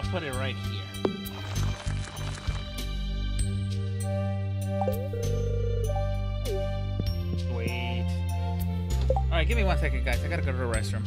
put it right here. Sweet. Alright, give me 1 second, guys. I gotta go to the restroom.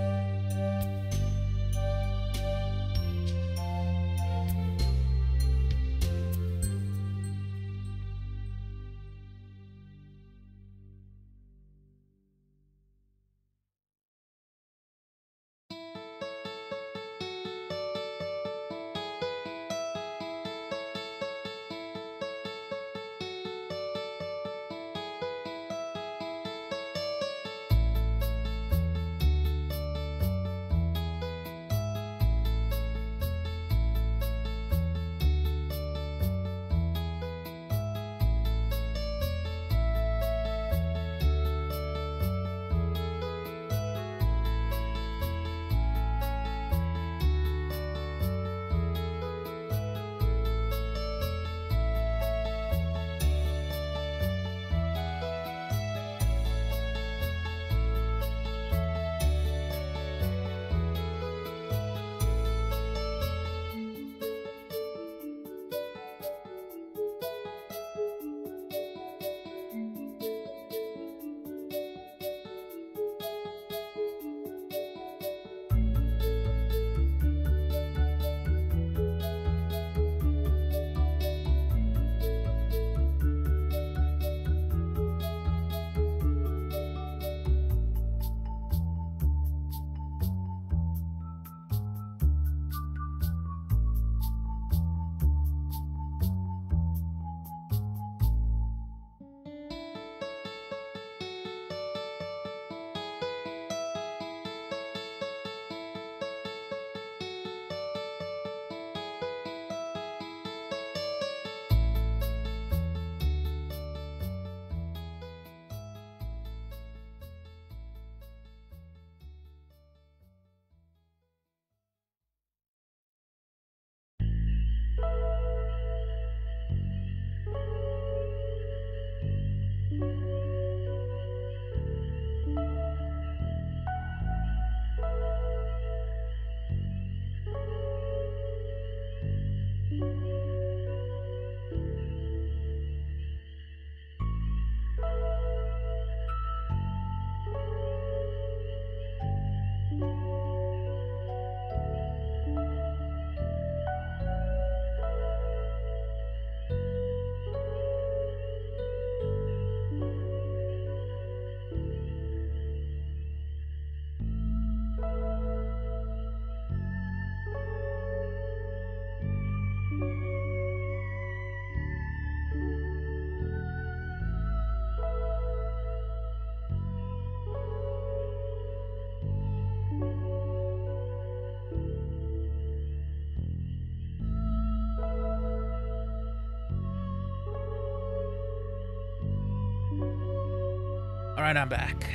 Alright, I'm back.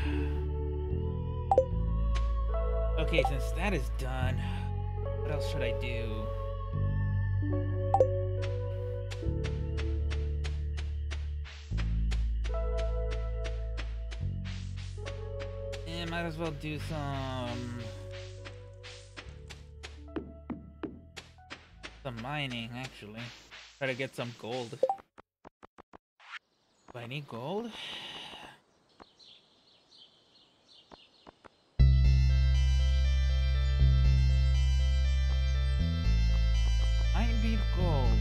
Okay, since that is done, what else should I do? Might as well do some mining, actually. Try to get some gold. Do I need gold? I need gold.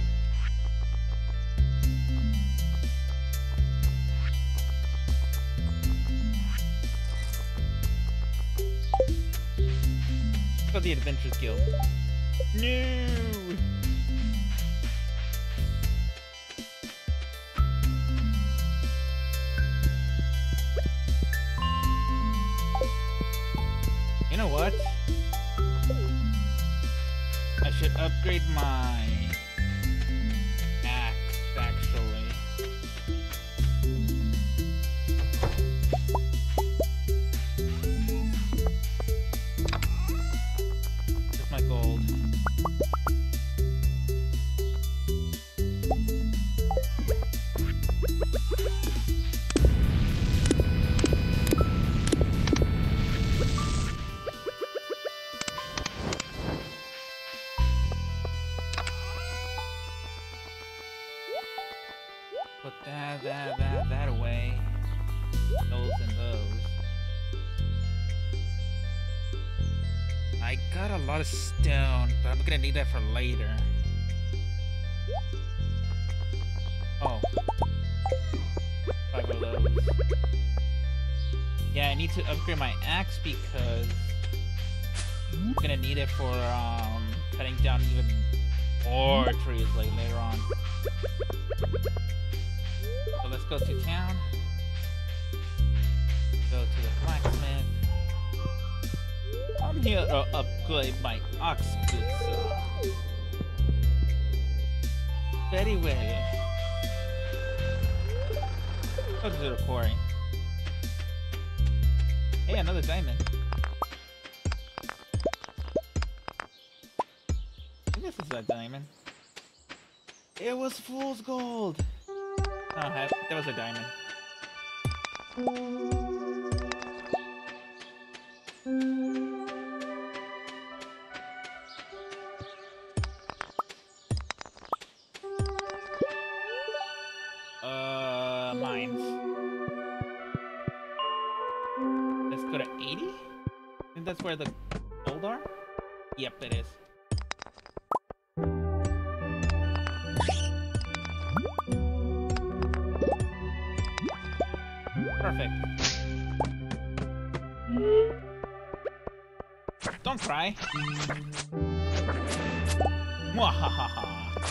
Go the Adventurers Guild. No! You know what? I should upgrade my axe, actually. Here's my gold. that away. Those and those. I got a lot of stone, but I'm gonna need that for later. Oh. 5 of those. Yeah, I need to upgrade my axe because I'm gonna need it for cutting down even more trees later on. So let's go to town. Go to the blacksmith. I'm here to upgrade my ox goods. Very well. Go to the quarry. Hey, another diamond. I think this is a diamond. It was fool's gold. Oh, that was a diamond. Mines. Let's go to 80? I think that's where the gold are? Yep, it is. Perfect. Don't cry. Mwahaha.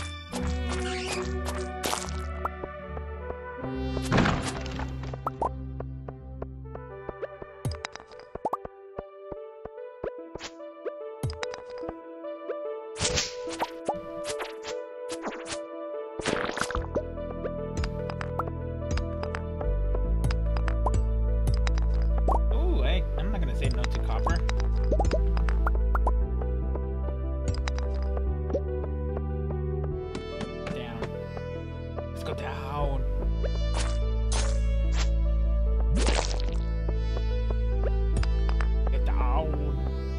I'm not gonna say no to copper. Down. Let's go down. Get down.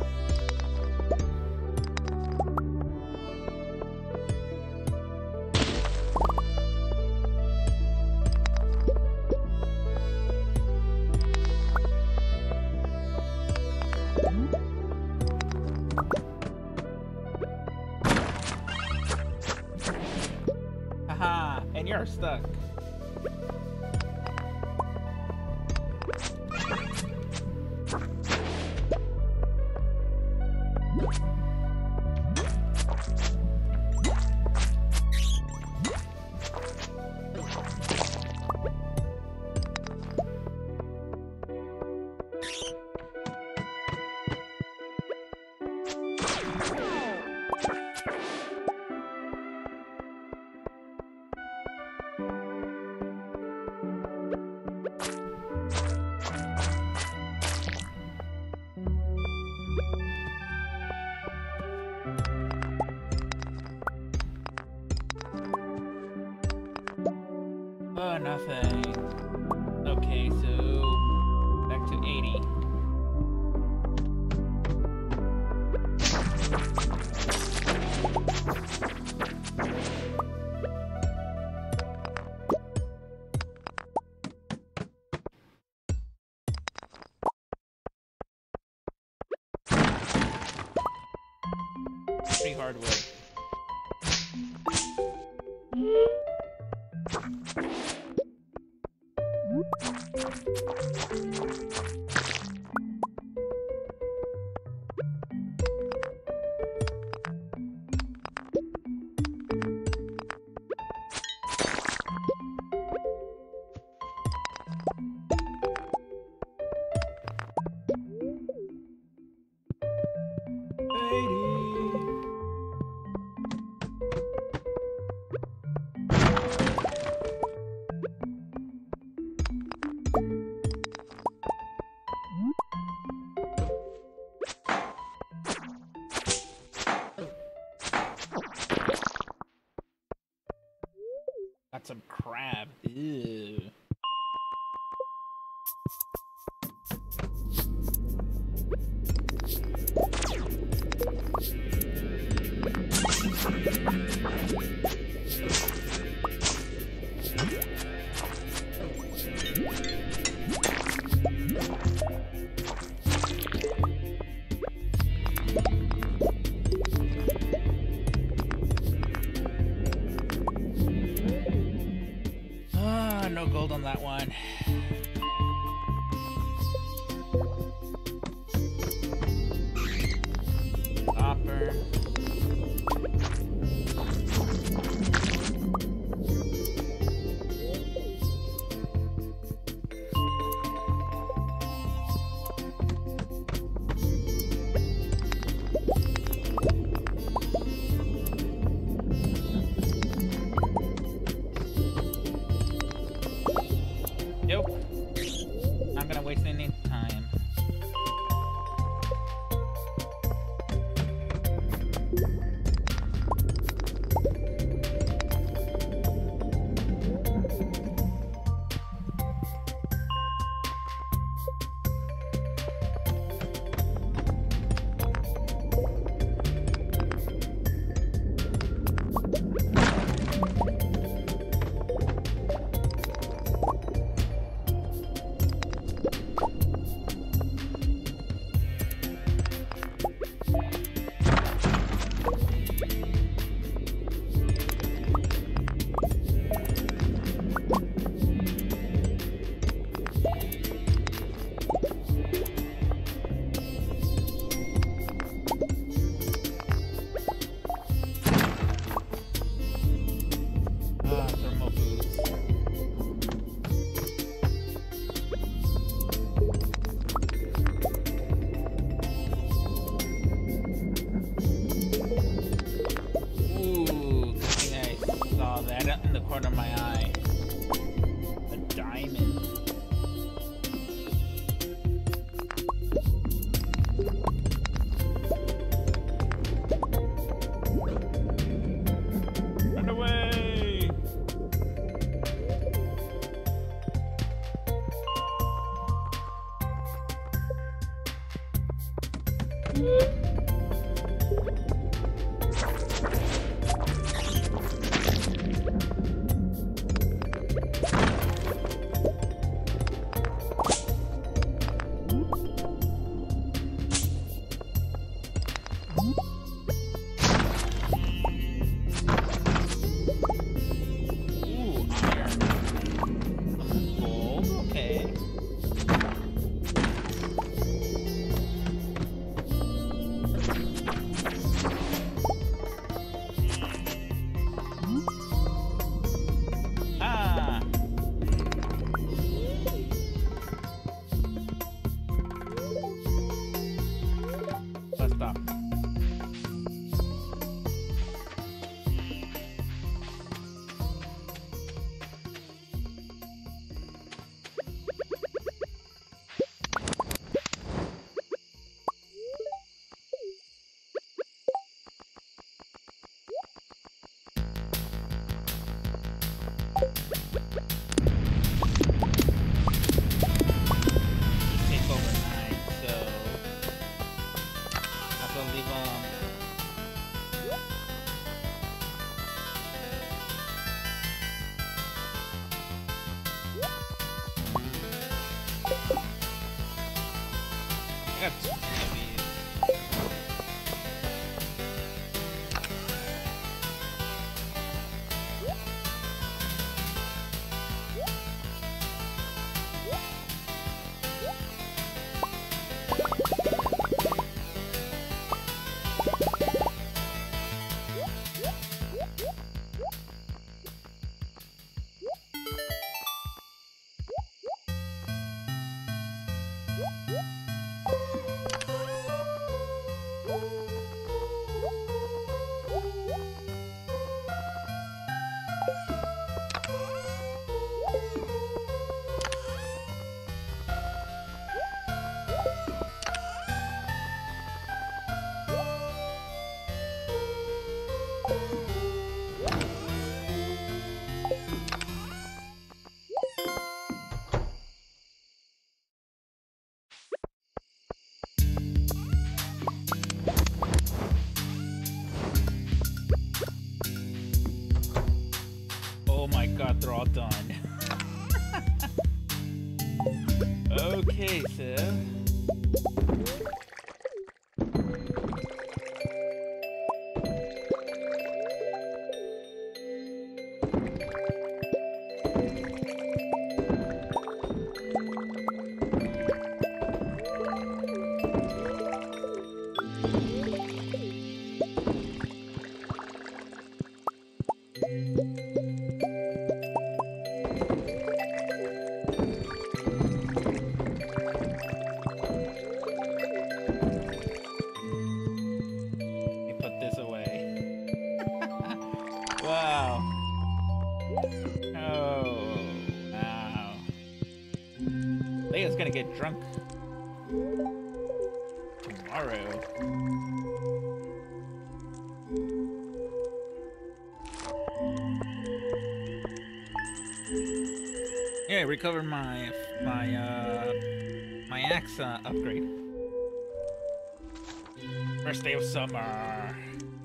Haha, and you're stuck. Oh, nothing. Okay, so back to 80. Pretty hard work. Got some crab. Ew. gold on that one. Copper. Nope. Not gonna waste any time. Thermal boots. Ooh, good thing I saw that in the corner of my eye. A diamond. Run away! Ooh, iron. Gold, okay. Ah! Let's stop. Take overnight, so I have to leave I got too many of these. Oh my god, they're all done. Okay, so just gonna get drunk tomorrow. Yeah, I recovered my axe upgrade. First day of summer.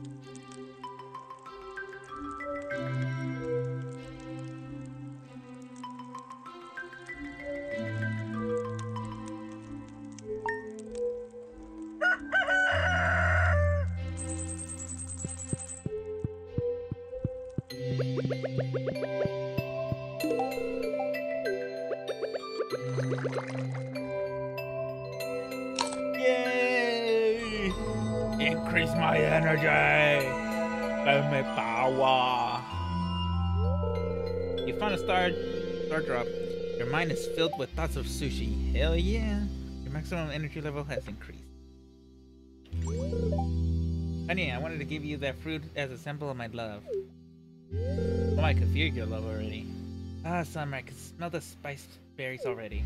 Yay! Increase my energy! Give me power! You found a star drop. Your mind is filled with thoughts of sushi. Hell yeah! Your maximum energy level has increased. Honey, I wanted to give you that fruit as a symbol of my love. Oh, I could feel your love already. Ah, summer, I can smell the spiced berries already.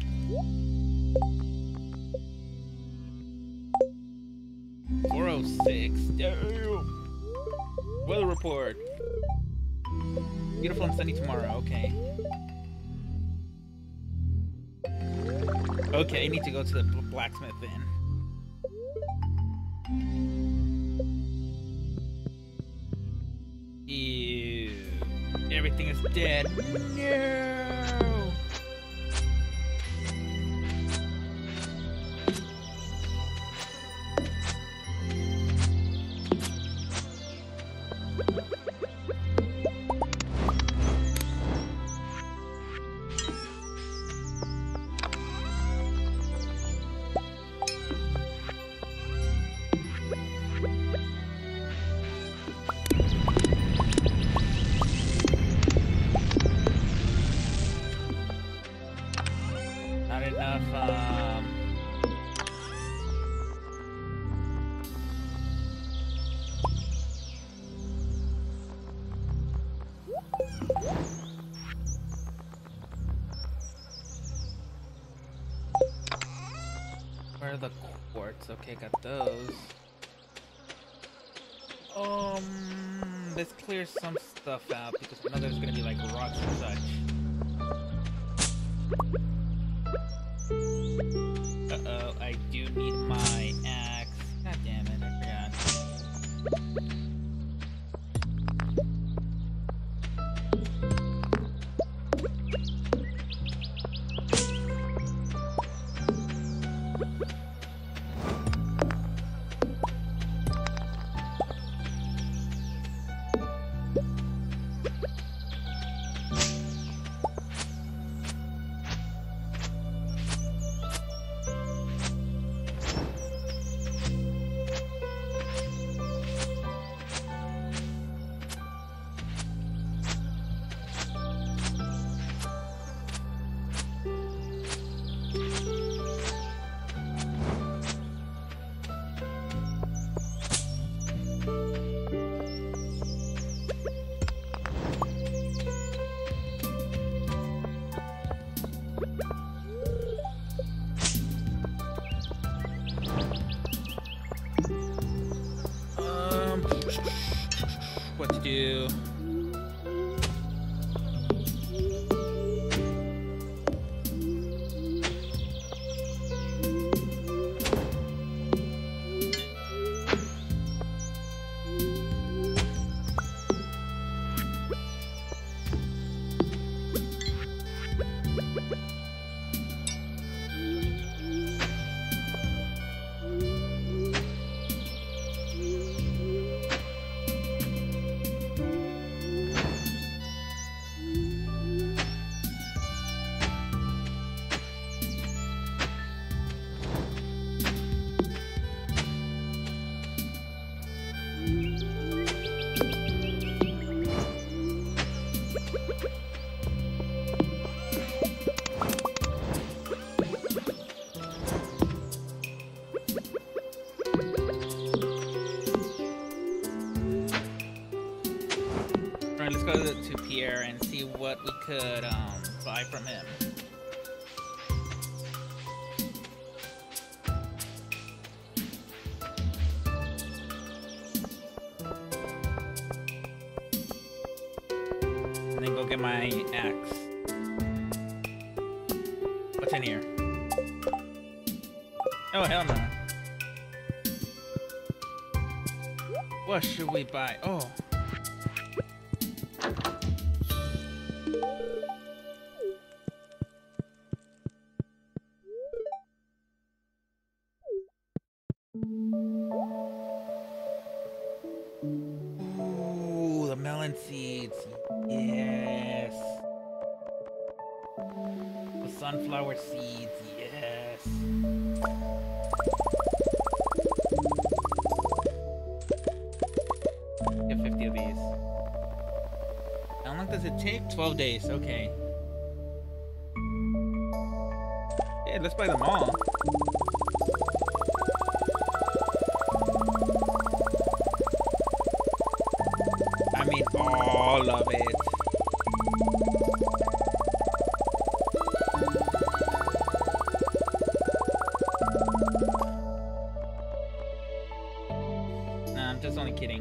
$4:06. Damn. Weather report. Beautiful and sunny tomorrow. Okay. Okay, I need to go to the blacksmith then. Ew. Everything is dead. No. Where are the quartz? Okay, got those. Let's clear some stuff out because we know there's gonna be like rocks and such. Uh-oh, I do need my axe. God damn it, I forgot. What to do? Let's go to Pierre and see what we could buy from him. and then go get my axe. What's in here? Oh, hell no. What should we buy? Oh. Ooh, the melon seeds. Yes. The sunflower seeds. Yes. Get 50 of these. How long does it take? 12 days. Okay. Yeah, let's buy them all. I mean, all of it. Nah, I'm just only kidding.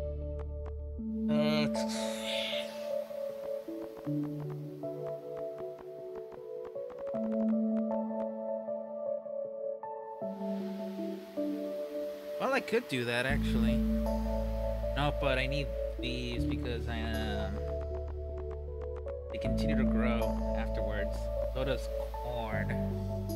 Well, I could do that actually. No, but I need these because they continue to grow afterwards. So does corn.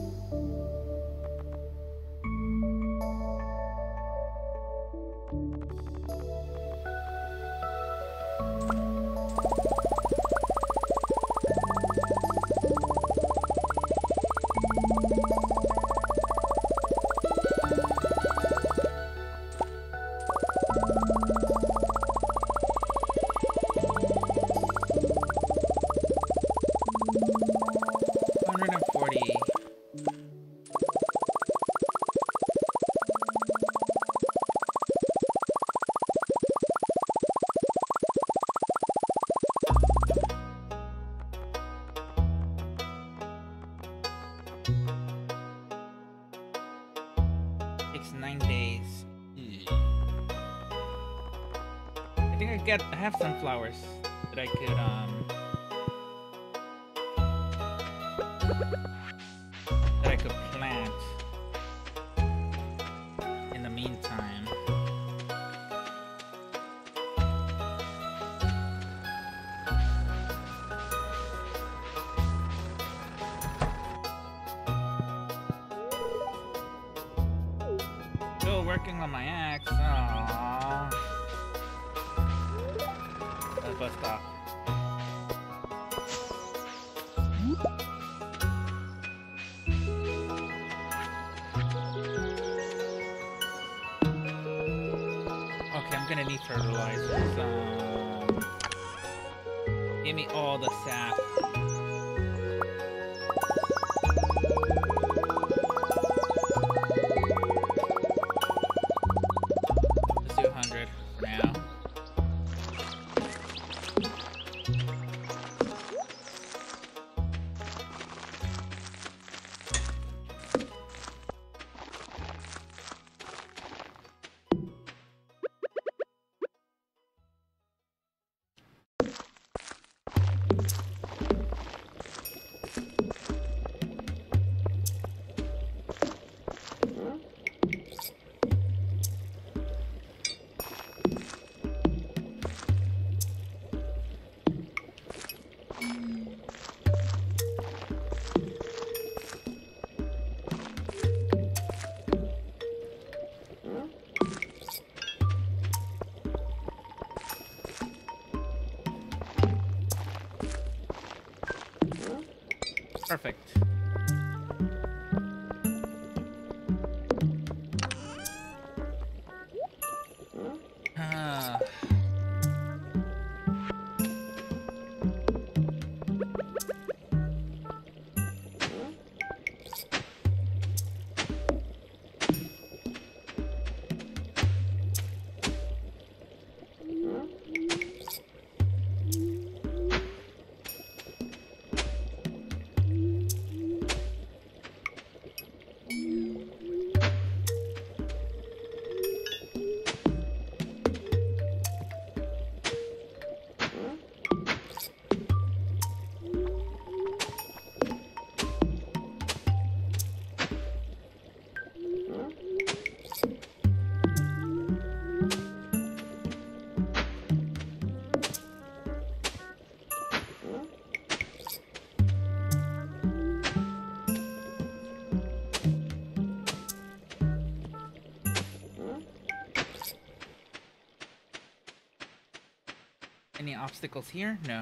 Takes 9 days. I think I have sunflowers that I could plant in the meantime. Still working on my axe. Aww. Bus stop. Okay, I'm gonna need fertilizers. Give me all the sap. Let's do 100 for now. Perfect. Any obstacles here? No.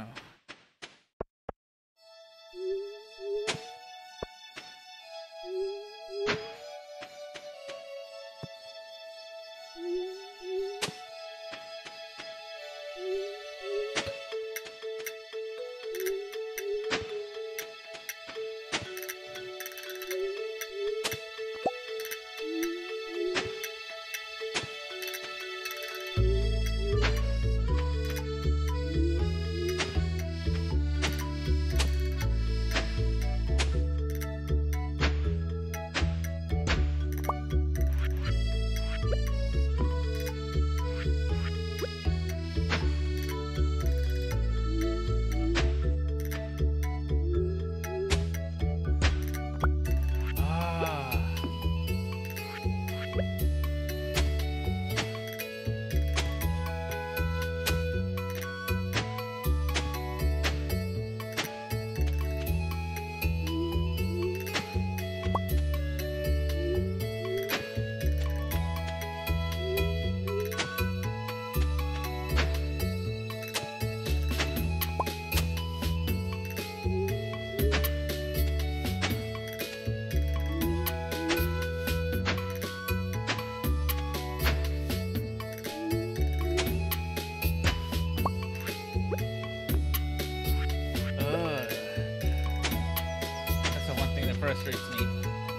Frustrates me.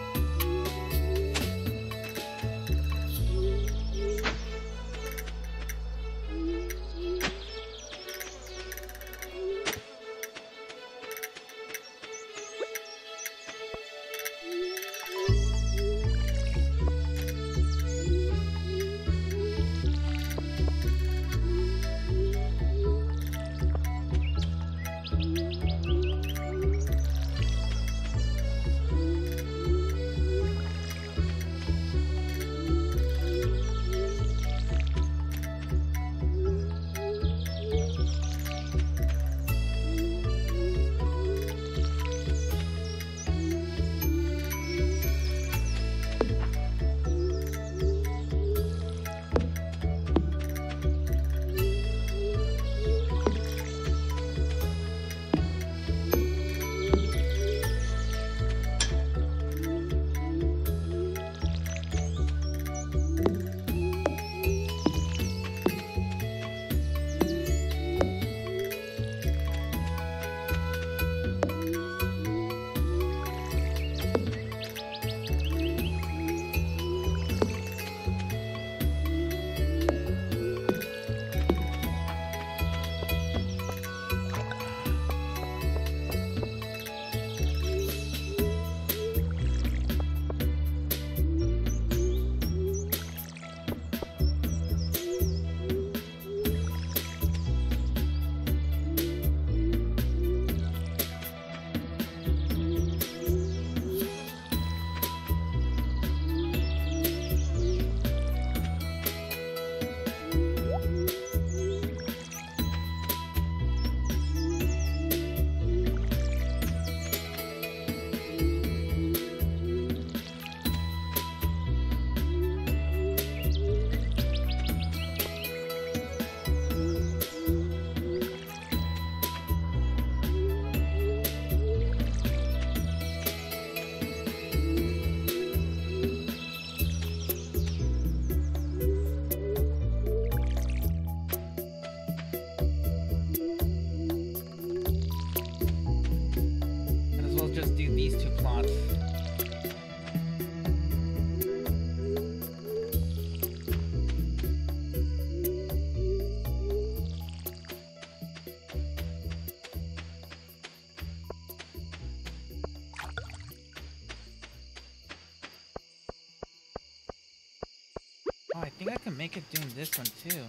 Oh, I think I can make it doing this one too.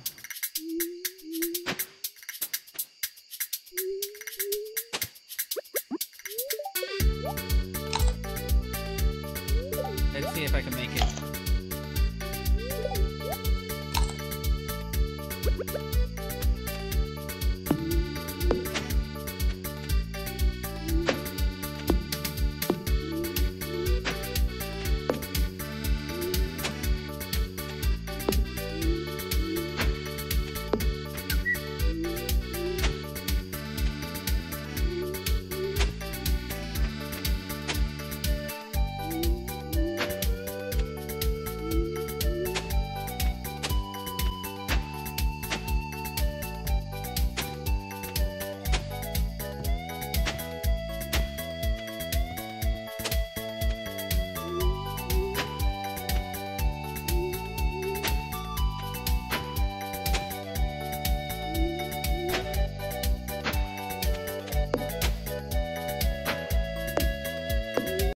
Let's see if I can make it.